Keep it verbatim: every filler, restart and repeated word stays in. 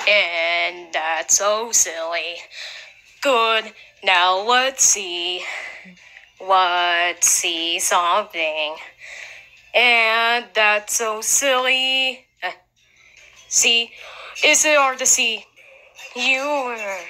And that's so silly. Good, now let's see. Let's see something. And that's so silly. Uh, C. Is it or the C? You. Uh,